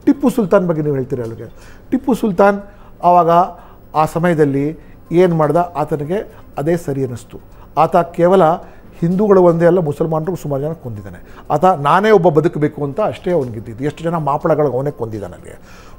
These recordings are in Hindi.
ಟಿಪ್ಪು ಸುಲ್ತಾನ್ ಬಗ್ಗೆ ನೀವು ಹೇಳ್ತೀರಿ ಅಲ್ಲಿಗೆ. ಟಿಪ್ಪು ಸುಲ್ತಾನ್ ಆವಾಗ ಆ ಸಮಯದಲ್ಲಿ ಏನು ಮಾಡ್ದ, ಆತನಿಗೆ ಅದೇ ಸರಿ ಅನ್ನಿಸ್ತು. ಆತ ಕೇವಲ ಹಿಂದೂಗಳು ಒಂದೇ ಅಲ್ಲ, ಮುಸಲ್ಮಾನರು ಸುಮಾರು ಜನ ಕೊಂದಿದ್ದಾನೆ. ಆತ ನಾನೇ ಒಬ್ಬ ಬದುಕಬೇಕು ಅಂತ ಅಷ್ಟೇ ಅವನಿಗಿದ್ದಿದ್ದು. ಎಷ್ಟು ಜನ ಮಾಪಳಗಳಿಗೆ ಅವನೇ ಕೊಂದಿದ್ದಾನೆ. ನನಗೆ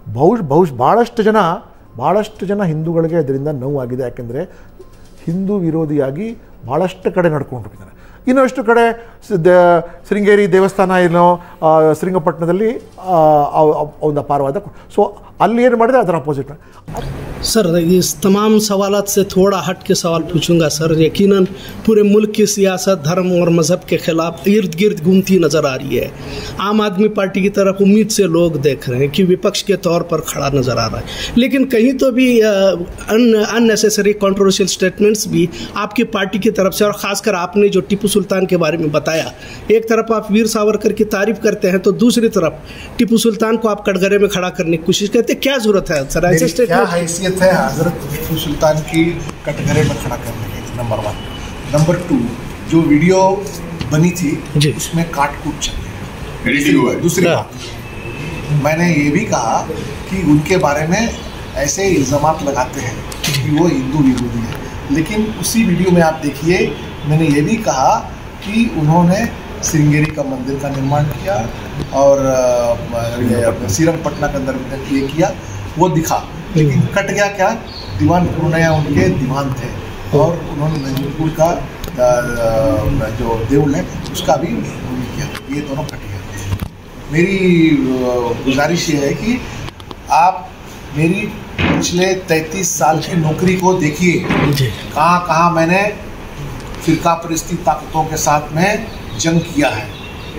ಭಾಳಷ್ಟು ಜನ ಹಿಂದೂಗಳಿಗೆ ಅದರಿಂದ ನೋವಾಗಿದೆ. ಯಾಕೆಂದರೆ ಹಿಂದೂ ವಿರೋಧಿಯಾಗಿ ಭಾಳಷ್ಟು ಕಡೆ ನಡ್ಕೊಂಡು ಹೋಗಿದ್ದಾನೆ. ಇನ್ನಷ್ಟು ಕಡೆ ಶೃಂಗೇರಿ ದೇವಸ್ಥಾನ ಏನೋ ಶ್ರೀರಂಗಪಟ್ಟಣದಲ್ಲಿ ಒಂದು ಅಪಾರವಾದ. ಸೊ ಅಲ್ಲಿ ಏನು ಮಾಡಿದೆ ಅದರ ಅಪೋಸಿಟ್. सर इस तमाम सवालात से थोड़ा हट के सवाल पूछूंगा सर. यकीनन पूरे मुल्क की सियासत धर्म और मज़हब के ख़िलाफ़ इर्द गिर्द घूमती नज़र आ रही है. आम आदमी पार्टी की तरफ उम्मीद से लोग देख रहे हैं कि विपक्ष के तौर पर खड़ा नज़र आ रहा है, लेकिन कहीं तो भी अननेसेसरी कंट्रोवर्शियल स्टेटमेंट्स भी आपकी पार्टी की तरफ से, और ख़ासकर आपने जो टिप्पू सुल्तान के बारे में बताया, एक तरफ आप वीर सावरकर की तारीफ़ करते हैं तो दूसरी तरफ टिप्पू सुल्तान को आप कटघरे में खड़ा करने की कोशिश करते हैं. क्या ज़रूरत है सर ऐसे स्टेटमेंट है हजरत टिप्पू सुल्तान की कटघरे में खड़ा करने की? नंबर 1. नंबर 2, जो वीडियो बनी थी उसमें काट-कूट चल रही है. दूसरी बात, मैंने ये भी कहा कि उनके बारे में ऐसे इल्ज़ामात लगाते हैं कि वो हिंदू विरोधी है, लेकिन उसी वीडियो में आप देखिए मैंने ये भी कहा कि उन्होंने श्रृंगेरी का मंदिर का निर्माण किया और श्रीरंगपटना के अंदर ये किया, वो दिखा. लेकिन कट गया क्या? दीवान पूर्णया उनके दीवान थे और उन्होंने नंजनगुड़ का जो देउल है उसका भी उन्होंने किया. ये दोनों कट गया. मेरी गुजारिश ये है कि आप मेरी पिछले 33 साल की नौकरी को देखिए. कहाँ मैंने फिरका परिस्थिति ताकतों के साथ में जंग किया है.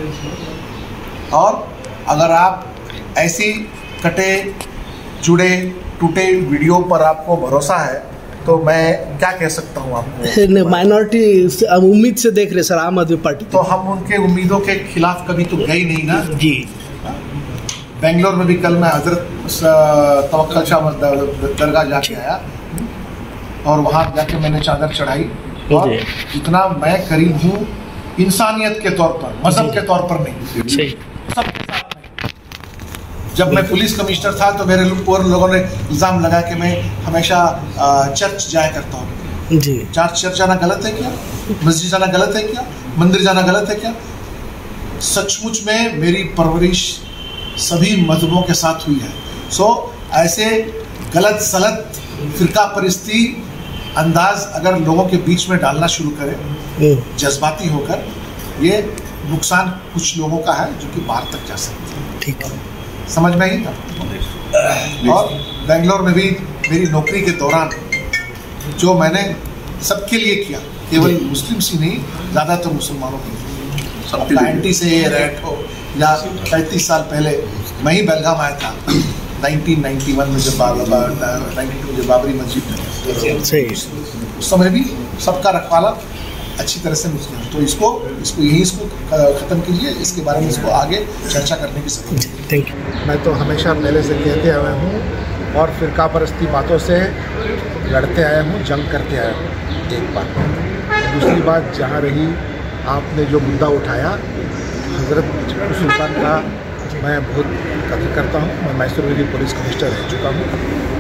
और अगर आप ऐसी कटे जुड़े टूटे वीडियो पर आपको भरोसा है तो मैं क्या कह सकता हूँ आपको. माइनॉरिटी उम्मीद से देख रहे सर आम आदमी पार्टी, तो हम उनके उम्मीदों के खिलाफ कभी तो गए नहीं ना जी. बेंगलोर में भी कल मैं हजरत तवक्कल शाह दरगाह जाके आया और वहाँ जाके मैंने चादर चढ़ाई. और जितना मैं करीब हूँ इंसानियत के तौर पर, मजहब के तौर पर नहीं, सबके साथ. जब मैं पुलिस कमिश्नर था तो मेरे लोगों ने इल्ज़ाम लगा कि मैं हमेशा चर्च जाया करता हूँ जी. चर्च जाना गलत है क्या? मस्जिद जाना गलत है क्या? मंदिर जाना गलत है क्या? सचमुच में मेरी परवरिश सभी मजहबों के साथ हुई है. सो ऐसे गलत सलत फिरका परिस्थिति अंदाज अगर लोगों के बीच में डालना शुरू करें जज्बाती होकर, ये नुकसान कुछ लोगों का है जो कि बाहर तक जा सकते हैं. ठीक है, समझ में आई ना. और बेंगलोर में भी मेरी नौकरी के दौरान जो मैंने सबके लिए किया, केवल मुस्लिम ही नहीं, ज़्यादातर मुसलमानों के लिए. अपना एंटी से रेट हो या 35 साल पहले मैं ही बेलगाम आया था 1991 में, जब 92 जब बाबरी मस्जिद उस समय भी सबका रखवाला अच्छी तरह से मुस्लिम. तो इसको ख़त्म कीजिए. इसके बारे में इसको आगे चर्चा करने की जरूरत है. Thank you. मैं तो हमेशा पहले से कहते आया हूँ और फिरका परस्ती बातों से लड़ते आया हूँ, जंग करते आया हूँ. एक बात. दूसरी बात, जहाँ रही आपने जो मुद्दा उठाया हज़रत टिप्पू सुल्तान का, मैं बहुत कदर करता हूँ. मैं मैसूर में भी पुलिस कमिश्नर रह चुका हूँ.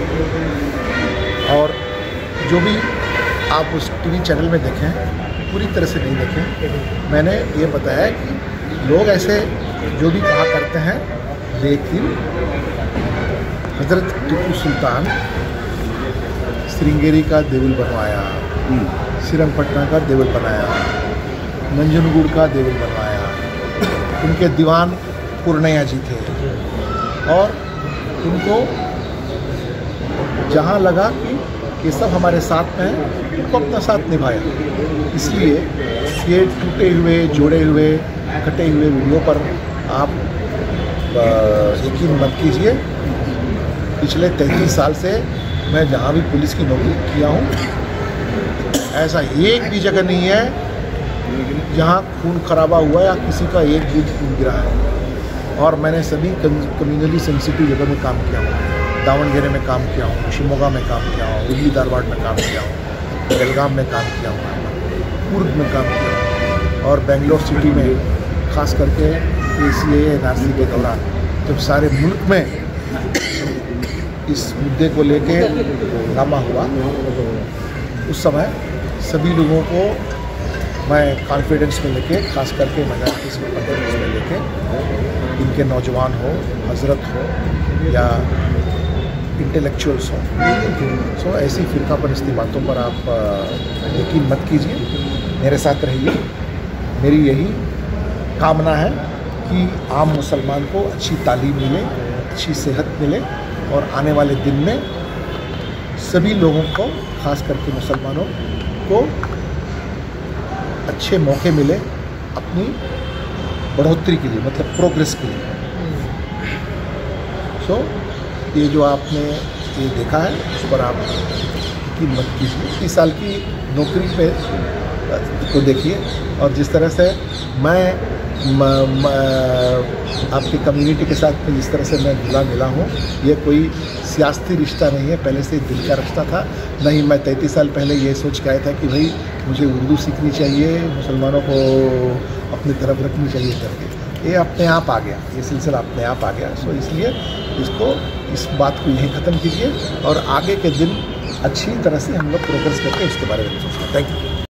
और जो भी आप उस टीवी चैनल में देखें, पूरी तरह से नहीं देखें. मैंने ये बताया कि लोग ऐसे जो भी कहा करते हैं, लेकिन हज़रत टिप्पू सुल्तान श्रृंगेरी का देउल बनवाया, श्रीरंगपटना का देउल बनाया, नंजनगुड़ का देउल बनवाया. उनके दीवान पूर्णया जी थे और उनको जहाँ लगा कि ये सब हमारे साथ में है, उनको अपना साथ निभाया. इसलिए ये टूटे हुए, जोड़े हुए, कटे हुए वीडियो पर आप यकीन मत कीजिए. पिछले 33 साल से मैं जहाँ भी पुलिस की नौकरी किया हूँ, ऐसा एक भी जगह नहीं है जहाँ खून खराबा हुआ या किसी का एक भी खून गिरा है. और मैंने सभी कम्युनली सेंसिटिव जगह में काम किया हूँ. दावणगेरे में काम किया हूँ, शिमोगा में काम किया हूँ, हुबली धारवाड़ में काम किया हूँ, बेलगाम में काम किया हूँ, कुर्ग में काम किया हूँ. और बेंगलोर सिटी में खास करके ACA NRC के दौरान जब सारे मुल्क में इस मुद्दे को लेके हंगामा हुआ, उस समय सभी लोगों को मैं कॉन्फिडेंस में लेके, खास करके माइनॉरिटीज़ में कॉन्फिडेंस में लेके, इनके नौजवान हो, हजरत हो या इंटेलेक्चुअल्स हो, सो ऐसी फिरका परस्ती बातों पर आप यकीन मत कीजिए, मेरे साथ रहिए। मेरी यही कामना है कि आम मुसलमान को अच्छी तालीम मिले, अच्छी सेहत मिले और आने वाले दिन में सभी लोगों को, खास करके मुसलमानों को, अच्छे मौके मिले अपनी बढ़ोतरी के लिए, मतलब प्रोग्रेस के लिए। सो ये जो आपने ये देखा है, उस पर आप यकीन मत कीजिए। 30 साल की नौकरी पे को देखिए, और जिस तरह से मैं आपकी कम्युनिटी के साथ जिस तरह से मैं घुला मिला हूँ, ये कोई सियासी रिश्ता नहीं है, पहले से दिल का रिश्ता था। नहीं, मैं 33 साल पहले ये सोच के आया था कि भाई मुझे उर्दू सीखनी चाहिए, मुसलमानों को अपनी तरफ रखनी चाहिए करके। ये अपने आप आ गया, ये सिलसिला अपने आप आ गया। सो इसलिए इस बात को यहीं ख़त्म कीजिए और आगे के दिन अच्छी तरह से हम लोग प्रोग्रेस करके इसके बारे में सोचें। Thank you.